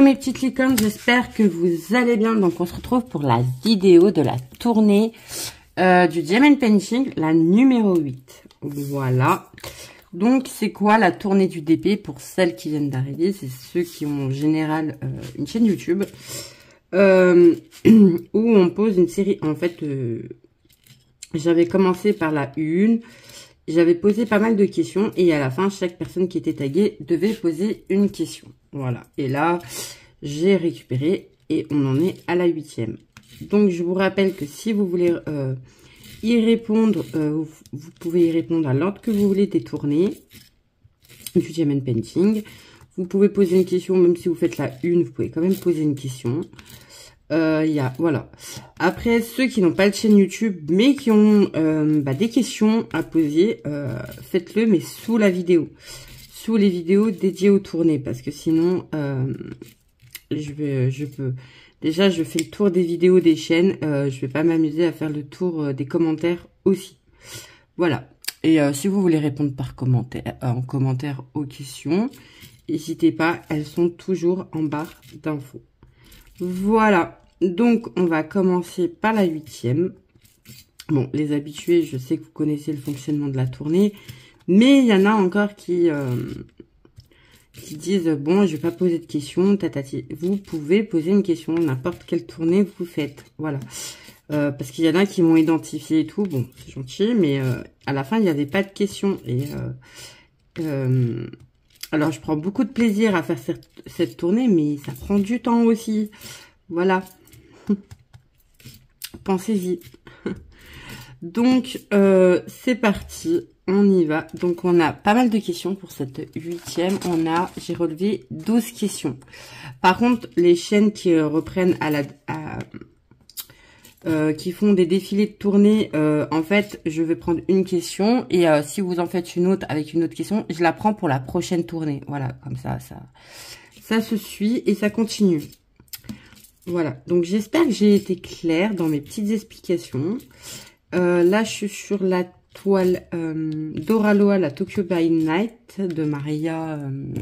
Hello mes petites licornes, j'espère que vous allez bien. Donc on se retrouve pour la vidéo de la tournée du Diamond Painting, la numéro 8. Voilà. Donc c'est quoi la tournée du DP pour celles qui viennent d'arriver? C'est ceux qui ont en général une chaîne YouTube où on pose une série. En fait, j'avais commencé par la une. J'avais posé pas mal de questions et à la fin, chaque personne qui était taguée devait poser une question. Voilà. Et là, j'ai récupéré et on en est à la 8e. Donc, je vous rappelle que si vous voulez y répondre, vous pouvez y répondre à l'ordre que vous voulez détourner du Diamond Painting. Vous pouvez poser une question, même si vous faites la une, vous pouvez quand même poser une question. Voilà. Après, ceux qui n'ont pas de chaîne YouTube, mais qui ont des questions à poser, faites-le, mais sous la vidéo. Sous les vidéos dédiées aux tournées. Parce que sinon, déjà, je fais le tour des vidéos des chaînes. Je vais pas m'amuser à faire le tour des commentaires aussi. Voilà. Et si vous voulez répondre en commentaire aux questions, n'hésitez pas, elles sont toujours en barre d'infos. Voilà. Donc, on va commencer par la 8e. Bon, les habitués, je sais que vous connaissez le fonctionnement de la tournée. Mais il y en a encore qui disent, bon, je vais pas poser de questions, tatati. Vous pouvez poser une question, n'importe quelle tournée vous faites. Voilà. Parce qu'il y en a qui m'ont identifié et tout. Bon, c'est gentil, mais à la fin, il n'y avait pas de questions. Et alors, je prends beaucoup de plaisir à faire cette tournée, mais ça prend du temps aussi. Voilà. Pensez-y. Donc, c'est parti. On y va. Donc, on a pas mal de questions pour cette 8e. J'ai relevé 12 questions. Par contre, les chaînes qui reprennent qui font des défilés de tournée, en fait, je vais prendre une question et si vous en faites une autre avec une autre question, je la prends pour la prochaine tournée. Voilà, comme ça se suit et ça continue. Voilà, donc j'espère que j'ai été claire dans mes petites explications. Là, je suis sur la toile Doraloa, la Tokyo by Night de Maria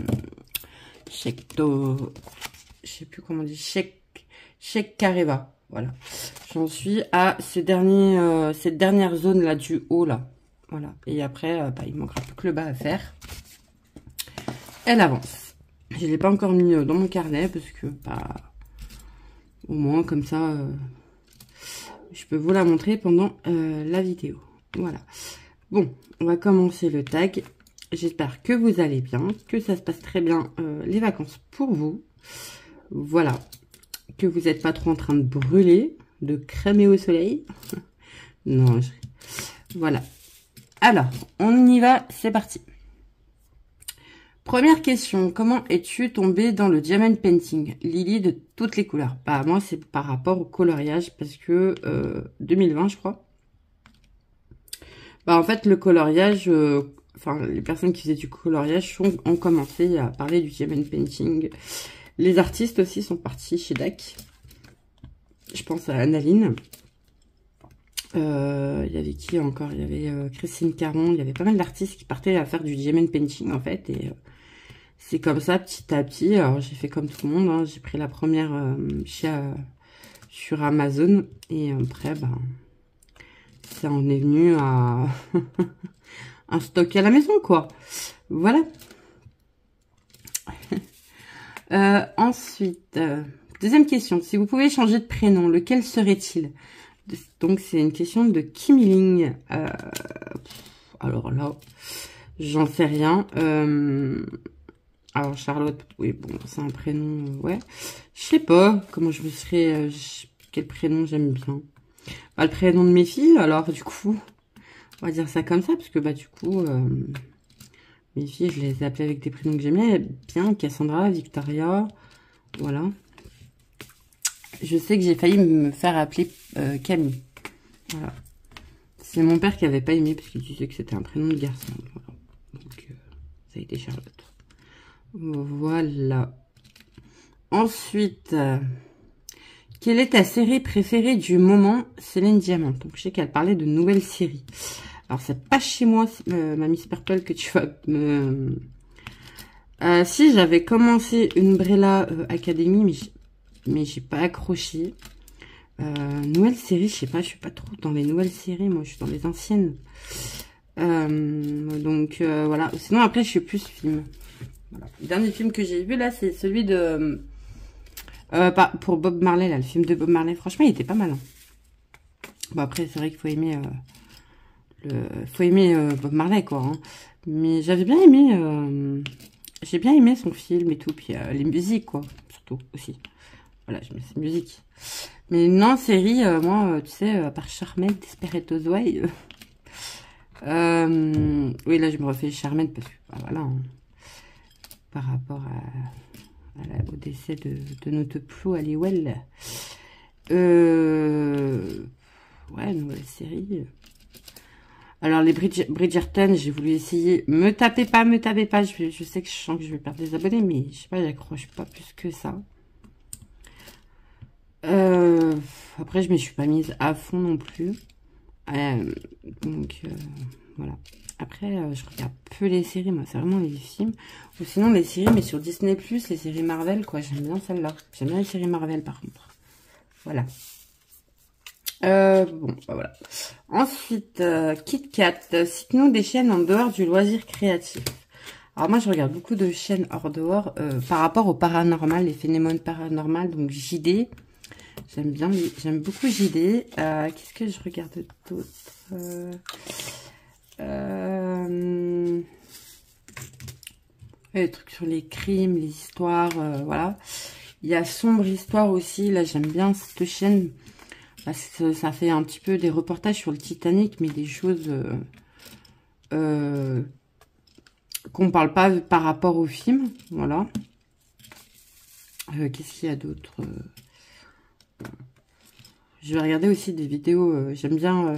je sais plus comment on dit, Sheikh Kareva. Voilà, j'en suis à cette dernière zone là du haut là. Voilà, et après, il me manquera plus que le bas à faire. Elle avance. Je l'ai pas encore mis dans mon carnet parce que au moins, comme ça, je peux vous la montrer pendant la vidéo. Voilà. Bon, on va commencer le tag. J'espère que vous allez bien, que ça se passe très bien les vacances pour vous. Voilà. Que vous n'êtes pas trop en train de brûler, de cramer au soleil. Non, voilà. Alors, on y va, c'est parti. Première question, comment es-tu tombée dans le Diamond Painting? Lily de toutes les couleurs. Bah moi c'est par rapport au coloriage parce que 2020 je crois. Bah en fait le coloriage, les personnes qui faisaient du coloriage ont commencé à parler du Diamond Painting. Les artistes aussi sont partis chez DAC. Je pense à Annaline. Il y avait qui encore? Il y avait Christine Caron. Il y avait pas mal d'artistes qui partaient à faire du Diamond Painting en fait et c'est comme ça, petit à petit. Alors, j'ai fait comme tout le monde. Hein. J'ai pris la première sur Amazon. Et après, ça en est venu à un stock à la maison, quoi. Voilà. Ensuite, deuxième question. Si vous pouvez changer de prénom, lequel serait-il? Donc, c'est une question de Kim Ling. Alors là, j'en sais rien. Alors, Charlotte, oui, bon, c'est un prénom, ouais. Je sais pas comment je me serais... quel prénom j'aime bien. Le prénom de mes filles, alors, du coup, on va dire ça comme ça, parce que, du coup, mes filles, je les ai appelées avec des prénoms que j'aimais bien. Cassandra, Victoria, voilà. Je sais que j'ai failli me faire appeler Camille. Voilà. C'est mon père qui avait pas aimé, parce qu'il disait que c'était un prénom de garçon. Voilà. Donc, ça a été Charlotte. Voilà. Ensuite, quelle est ta série préférée du moment? Céline Diamant. Donc, je sais qu'elle parlait de nouvelles séries. Alors, c'est pas chez moi, ma Miss Purple, que tu vas Si, j'avais commencé Umbrella Academy, mais j'ai pas accroché. Nouvelle série, je sais pas, je suis pas trop dans les nouvelles séries, moi je suis dans les anciennes. Donc voilà. Sinon après je suis plus film. Voilà. Le dernier film que j'ai vu là, c'est celui de pour Bob Marley là, le film de Bob Marley. Franchement, il était pas mal. Hein. Bon après c'est vrai qu'il faut aimer Bob Marley quoi. Hein. Mais j'avais bien aimé. J'ai bien aimé son film et tout, puis les musiques quoi, surtout aussi. Voilà, je mets ces musiques. Mais non, série, moi, tu sais, à part Charmed, Desperate Way. Oui, là, je me refais Charmed parce que, bah, voilà, hein, par rapport au décès de notre Plou Halliwell. Ouais, nouvelle série. Alors, les Bridgerton, j'ai voulu essayer. Me tapez pas. Je sais que je sens que je vais perdre des abonnés, mais je sais pas, j'accroche pas plus que ça. Après, je me suis pas mise à fond non plus. Donc, voilà. Après, je regarde peu les séries, moi. C'est vraiment les films. Ou sinon, les séries, mais sur Disney+, les séries Marvel, quoi. J'aime bien celle-là. J'aime bien les séries Marvel, par contre. Voilà. Bon, bah voilà. Ensuite, Kit Kat. Cite-nous des chaînes en dehors du loisir créatif. Alors moi, je regarde beaucoup de chaînes hors dehors par rapport au paranormal, les phénomènes paranormaux, donc JD. J'aime beaucoup JD. Qu'est-ce que je regarde d'autre les trucs sur les crimes, les histoires, voilà. Il y a Sombre Histoire aussi. Là, j'aime bien cette chaîne parce que ça fait un petit peu des reportages sur le Titanic, mais des choses qu'on parle pas par rapport au film. Voilà. Qu'est-ce qu'il y a d'autre Je vais regarder aussi des vidéos. J'aime bien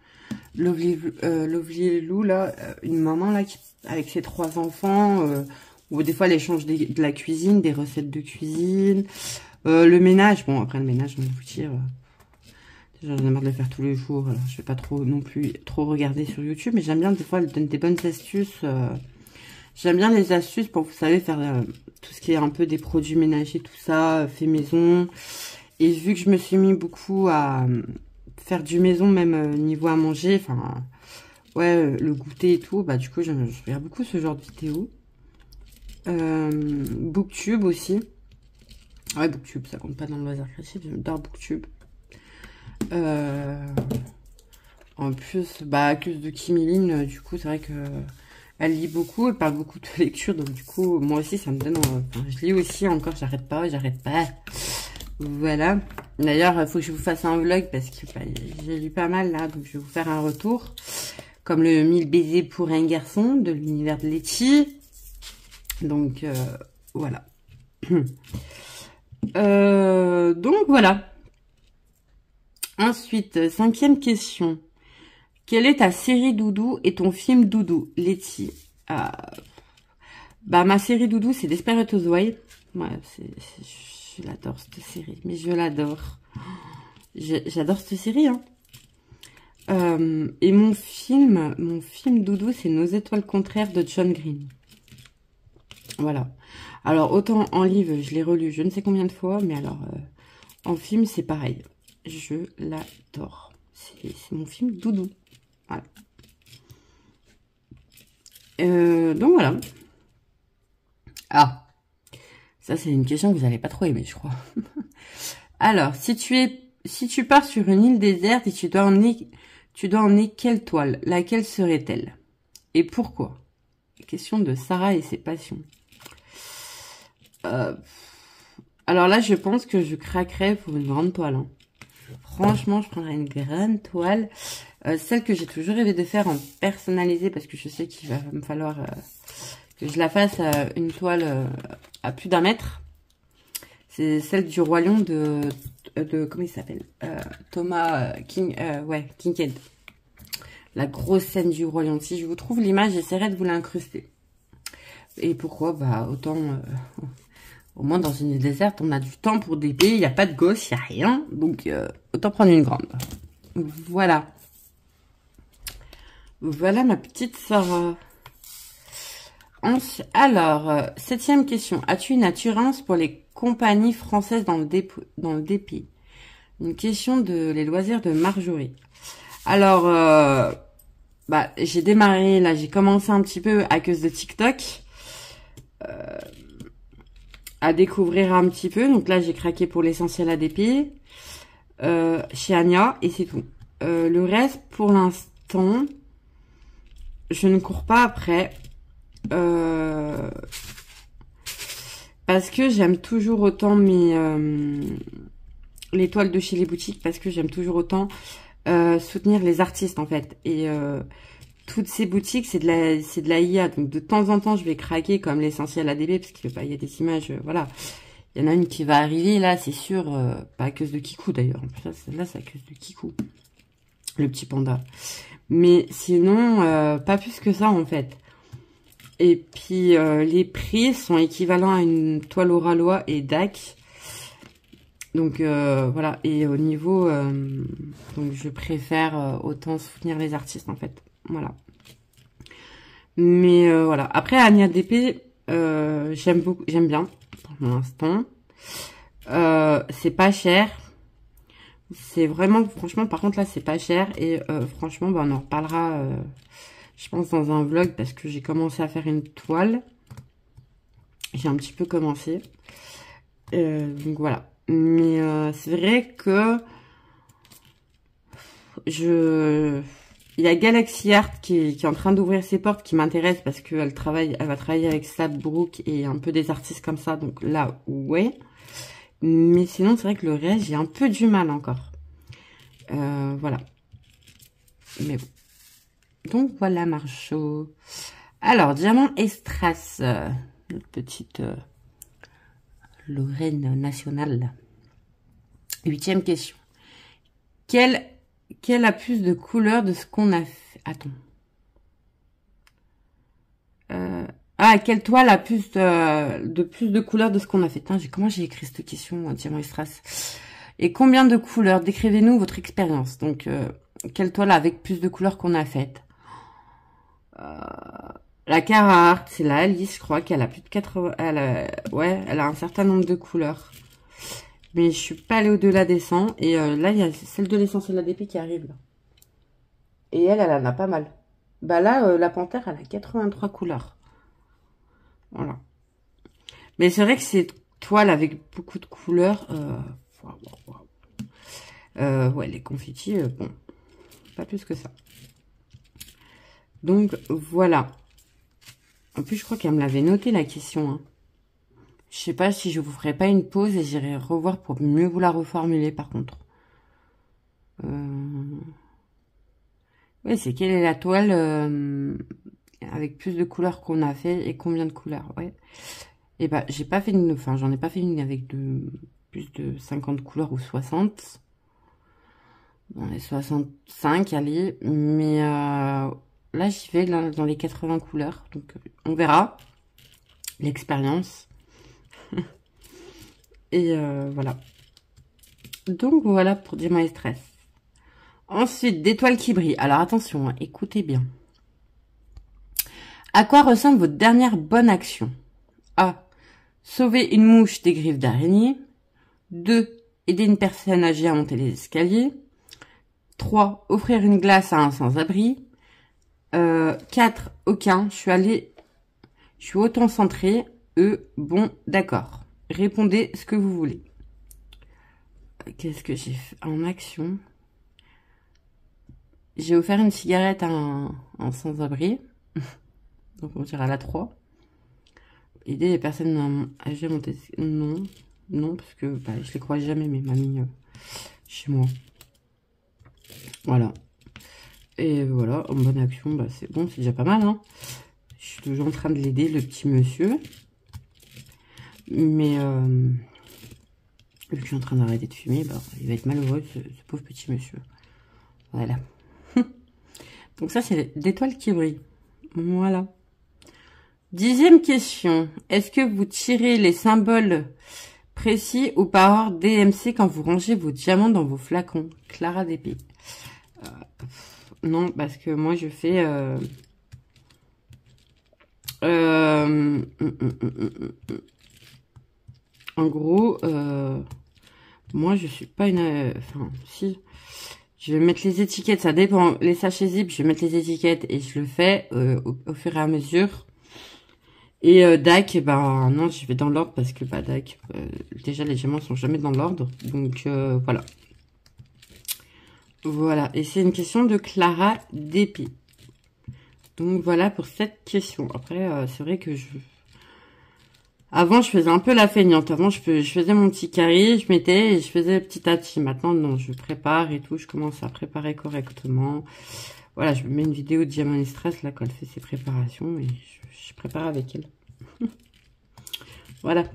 Lovely Lou, là, une maman là avec ses 3 enfants, où des fois elle échange de la cuisine, des recettes de cuisine, le ménage. Bon, après le ménage, je vais vous dire, déjà j'en ai marre de le faire tous les jours. Alors, je vais pas trop non plus trop regarder sur YouTube, mais j'aime bien des fois elle donne des bonnes astuces. J'aime bien les astuces pour, vous savez, faire tout ce qui est un peu des produits ménagers, tout ça, fait maison. Et vu que je me suis mis beaucoup à faire du maison, même niveau à manger, enfin, ouais, le goûter et tout, bah du coup, je regarde beaucoup ce genre de vidéos. Booktube aussi. Ouais, Booktube, ça compte pas dans le loisir créatif, j'adore Booktube. En plus, bah, à cause de Kimiline, du coup, c'est vrai que elle lit beaucoup, elle parle beaucoup de lecture, donc du coup, moi aussi, ça me donne... Enfin, je lis aussi encore, j'arrête pas. Voilà. D'ailleurs, il faut que je vous fasse un vlog parce que bah, j'ai lu pas mal là, donc je vais vous faire un retour. Comme le 1000 baisers pour un garçon de l'univers de Letty. Donc, voilà. Donc, voilà. Ensuite, 5e question. Quelle est ta série doudou et ton film doudou, Letty? Bah, ma série doudou, c'est Desperate Housewives. Ouais, je l'adore cette série, mais je l'adore. J'adore cette série, hein. Et mon film doudou, c'est Nos étoiles contraires de John Green. Voilà. Alors, autant en livre, je l'ai relu je ne sais combien de fois, mais alors, en film, c'est pareil. Je l'adore. C'est mon film doudou. Voilà. Donc, voilà. Ah. Ça, c'est une question que vous n'allez pas trop aimer, je crois. Alors, si tu pars sur une île déserte et tu dois emmener quelle toile? Laquelle serait-elle? Et pourquoi? Question de Sarah et ses passions. Alors là, je pense que je craquerais pour une grande toile. Hein. Franchement, je prendrais une grande toile. Celle que j'ai toujours rêvé de faire en personnalisé parce que je sais qu'il va me falloir que je la fasse une toile à plus d'1 mètre. C'est celle du Roi Lion de comment il s'appelle, Thomas Kinkade. La grosse scène du Roi Lion. Si je vous trouve l'image, j'essaierai de vous l'incruster. Et pourquoi? Bah autant, au moins dans une île déserte, on a du temps pour des pays, il n'y a pas de gosses, il n'y a rien. Donc autant prendre une grande. Voilà. Voilà ma petite Sarah. Alors, 7e question. As-tu une attirance pour les compagnies françaises dans le DP? Une question de les loisirs de Marjorie. Alors, j'ai démarré, là, j'ai commencé un petit peu à cause de TikTok. À découvrir un petit peu. Donc là, j'ai craqué pour l'essentiel ADP. Chez Anya, et c'est tout. Le reste, pour l'instant, je ne cours pas après. Parce que j'aime toujours autant les toiles de chez les boutiques, parce que j'aime toujours autant soutenir les artistes en fait. Et toutes ces boutiques, c'est de la IA. Donc de temps en temps, je vais craquer comme l'essentiel ADB, parce qu'il y a des images, voilà. Il y en a une qui va arriver là, c'est sûr, pas à cause de Kikou d'ailleurs. Là, c'est à cause de Kikou, le petit panda. Mais sinon, pas plus que ça en fait. Et puis, les prix sont équivalents à une toile Oralois et DAC. Donc, voilà. Et au niveau... donc, je préfère autant soutenir les artistes, en fait. Voilà. Mais, voilà. Après, Anya DP, j'aime bien, pour l'instant. C'est pas cher. C'est vraiment... Franchement, par contre, là, c'est pas cher. Et franchement, on en reparlera... je pense dans un vlog parce que j'ai commencé à faire une toile. J'ai un petit peu commencé. Donc voilà. Mais c'est vrai que il y a Galaxy Art qui est en train d'ouvrir ses portes, qui m'intéresse parce qu'elle va travailler avec Slabrook et un peu des artistes comme ça. Donc là, ouais. Mais sinon, c'est vrai que le reste, j'ai un peu du mal encore. Voilà. Mais bon. Donc voilà Marjo. Alors, Diamant et Strass, notre petite Lorraine nationale. 8e question. Quelle a plus de couleurs de ce qu'on a fait? Attends. Quelle toile a plus de couleurs de ce qu'on a fait? Comment j'ai écrit cette question, Diamant et Strass? Et combien de couleurs? Décrivez-nous votre expérience. Donc, quelle toile avec plus de couleurs qu'on a faite? La Carhartt, c'est la Alice, je crois qu'elle a plus de 80... elle a un certain nombre de couleurs. Mais je suis pas allée au-delà des 100. Et là, il y a celle de l'essentiel ADP qui arrive. Là. Et elle en a pas mal. Bah là, la Panthère, elle a 83 couleurs. Voilà. Mais c'est vrai que ces toiles avec beaucoup de couleurs... ouais, les confettis, bon, pas plus que ça. Donc, voilà. En plus, je crois qu'elle me l'avait noté, la question. Hein. Je sais pas si je vous ferai pas une pause et j'irai revoir pour mieux vous la reformuler, par contre. Oui, c'est quelle est la toile avec plus de couleurs qu'on a fait et combien de couleurs, ouais. Et bah, j'ai pas fait une... Enfin, j'en ai pas fait une avec plus de 50 couleurs ou 60. Dans les 65, allez. Mais... là, j'y vais dans les 80 couleurs. Donc, on verra. L'expérience. Et voilà. Donc, voilà pour Diamant et Strass. Ensuite, des toiles qui brillent. Alors, attention, hein, écoutez bien. À quoi ressemble votre dernière bonne action? A. Sauver une mouche des griffes d'araignée. 2. Aider une personne âgée à monter les escaliers. 3. Offrir une glace à un sans-abri. 4. Aucun. Je suis autant centré. Bon, d'accord. Répondez ce que vous voulez. Qu'est-ce que j'ai fait en action? J'ai offert une cigarette à un sans-abri. Donc on dirait à la 3. Aider les personnes âgées à monter... Non. Non, parce que je les croise jamais, mes mamies, chez moi. Voilà. Et voilà, en bonne action, c'est bon, c'est déjà pas mal. Hein. Je suis toujours en train de l'aider, le petit monsieur. Mais vu que je suis en train d'arrêter de fumer, il va être malheureux, ce pauvre petit monsieur. Voilà. Donc ça, c'est des toiles qui brillent. Voilà. 10e question. Est-ce que vous tirez les symboles précis ou par ordre DMC quand vous rangez vos diamants dans vos flacons? Clara DP. Non, parce que moi, je fais... En gros, moi, je suis pas une... Enfin, si... Je vais mettre les étiquettes, ça dépend. Les sachets zip, je vais mettre les étiquettes et je le fais au fur et à mesure. Et DAC, ben non, je vais dans l'ordre parce que bah, DAC, déjà les diamants sont jamais dans l'ordre. Donc voilà. Voilà, et c'est une question de Clara Dépit. Donc voilà pour cette question. Après, c'est vrai que avant, je faisais un peu la feignante. Avant, je faisais mon petit carré, je mettais et je faisais petit à petit. Maintenant, non, je prépare et tout. Je commence à préparer correctement. Voilà, je me mets une vidéo de Diamant Stress, là, quand elle fait ses préparations. Et je prépare avec elle. Voilà.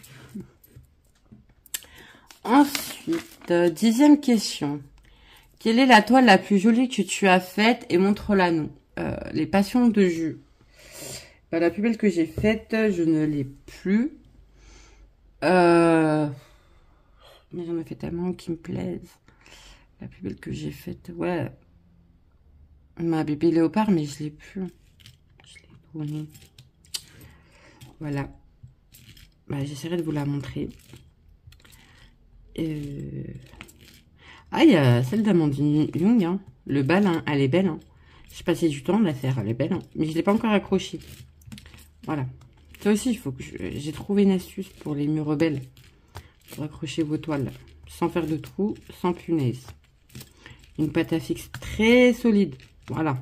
Ensuite, 10e question. Quelle est la toile la plus jolie que tu as faite et montre-la nous. Les passions de jus. La plus belle que j'ai faite, je ne l'ai plus. Mais j'en ai fait tellement qui me plaisent. La plus belle que j'ai faite, ouais. Ma bébé léopard, mais je l'ai plus. Je l'ai brûlée. Voilà. Bah, j'essaierai de vous la montrer. Ah, il y a celle d'Amandine Young, hein. Le bal, hein. Elle est belle, hein. J'ai passé du temps à la faire, elle est belle, hein. Mais je l'ai pas encore accrochée. Voilà. Ça aussi, il faut que j'ai trouvé une astuce pour les murs rebelles. Pour accrocher vos toiles. Sans faire de trous, sans punaise. Une pâte à fixe très solide. Voilà.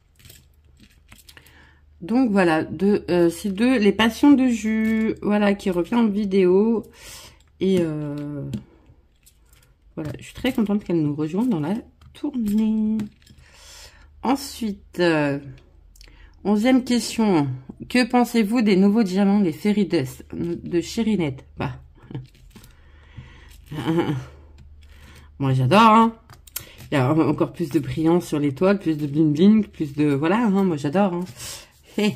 Donc voilà, c'est les passions de jus. Voilà, qui revient en vidéo. Et voilà, je suis très contente qu'elle nous rejoigne dans la tournée. Ensuite, 11e question. Que pensez-vous des nouveaux diamants, les Fairy Dust de Cherinette? Bah. Moi, j'adore, hein. Il y a encore plus de brillance sur les toiles, plus de bling bling, plus de... Voilà, hein, moi, j'adore, hein. Hey.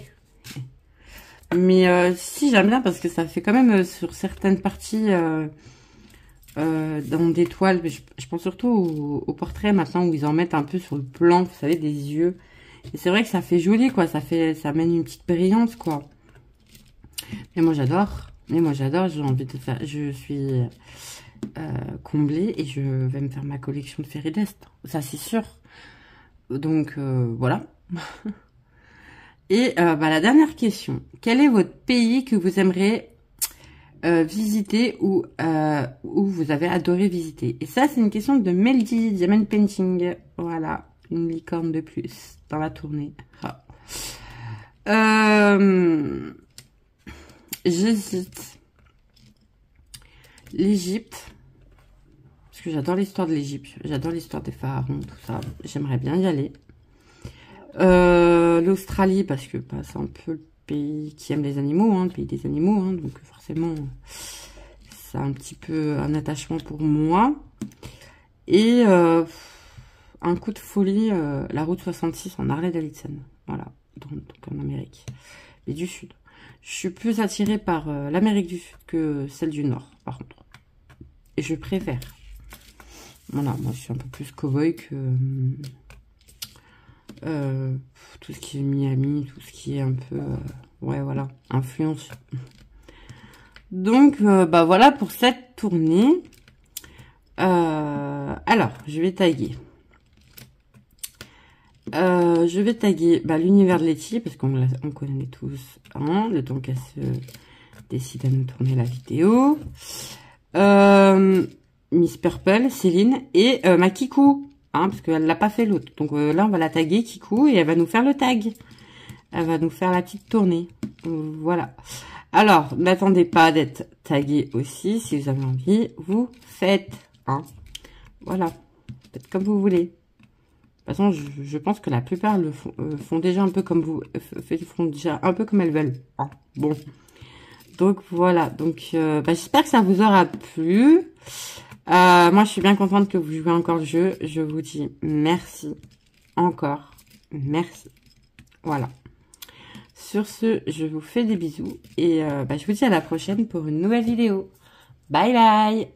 Mais si, j'aime bien parce que ça fait quand même sur certaines parties... dans des toiles, je pense surtout au portrait maintenant où ils en mettent un peu sur le blanc, vous savez, des yeux. Et c'est vrai que ça fait joli, quoi. Ça amène une petite brillance, quoi. Mais moi, j'adore. J'ai envie de faire... Je suis comblée et je vais me faire ma collection de Fairy Dust. Ça, c'est sûr. Donc, voilà. Et bah, la dernière question. Quel est votre pays que vous aimeriez visiter ou vous avez adoré visiter? Et ça, c'est une question de Melody, Diamond Painting. Voilà. Une licorne de plus dans la tournée. Ah. J'hésite. L'Égypte. Parce que j'adore l'histoire de l'Égypte. J'adore l'histoire des pharaons, tout ça. J'aimerais bien y aller. L'Australie, parce que bah, c'est un peu le pays qui aime les animaux, hein, le pays des animaux. Hein, donc forcément, c'est un petit peu un attachement pour moi. Et... un coup de folie, la route 66 en Harley-Davidson. Voilà, donc en Amérique. Mais du Sud. Je suis plus attirée par l'Amérique du Sud que celle du Nord, par contre. Et je préfère. Voilà, moi je suis un peu plus cow-boy que... tout ce qui est Miami, tout ce qui est un peu... ouais, voilà, influence. Donc, bah voilà pour cette tournée. Alors, je vais taguer. Je vais taguer bah, l'univers de Letty, parce qu'on connaît tous, hein, le temps qu'elle se décide à nous tourner la vidéo. Miss Purple, Céline, et ma Kikou, hein, parce qu'elle l'a pas fait l'autre. Donc là, on va la taguer, Kikou, et elle va nous faire le tag. Elle va nous faire la petite tournée. Voilà. Alors, n'attendez pas d'être tagué aussi. Si vous avez envie, vous faites. Hein. Voilà. Faites comme vous voulez. De toute façon, je pense que la plupart le font déjà un peu comme vous, font déjà un peu comme elles veulent. Hein. Bon, donc voilà. Donc, bah, j'espère que ça vous aura plu. Moi, je suis bien contente que vous jouez encore le jeu. Je vous dis merci encore, merci. Voilà. Sur ce, je vous fais des bisous et bah, je vous dis à la prochaine pour une nouvelle vidéo. Bye bye.